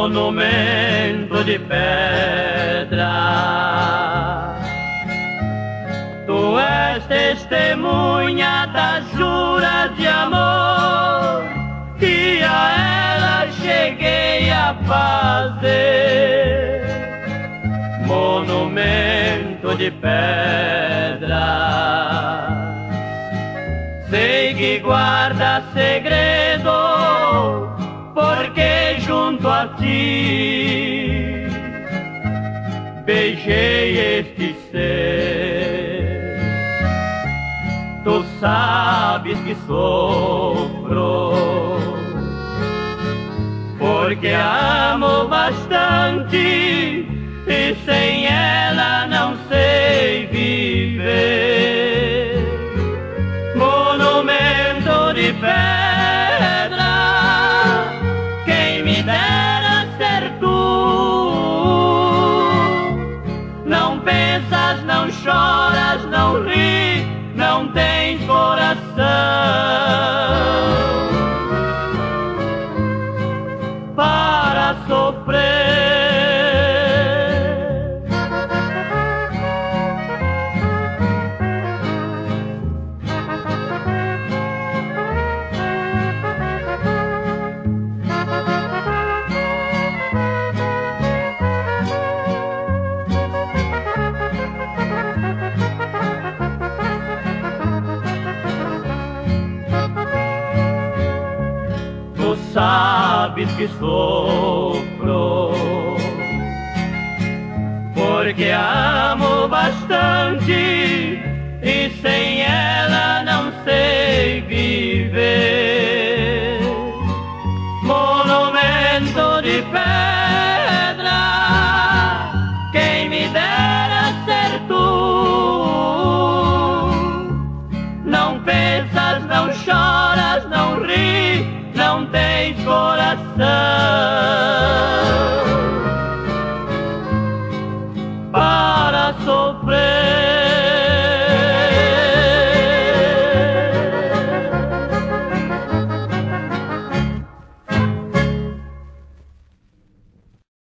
monumento de pedra. Tu és testemunha das juras de amor que a ela cheguei a fazer. Monumento de pedra, sei que guarda segredo, porque junto a ti beijei este ser. Tu sabes que sofro, porque amo bastante e sem ela não sei viver. Monumento de pedra, quem me dera ser tu. Não pensas, não choras, não ri, não tens coração para sofrer. Tu sabes que sofro, porque amo bastante e sem ela não sei viver.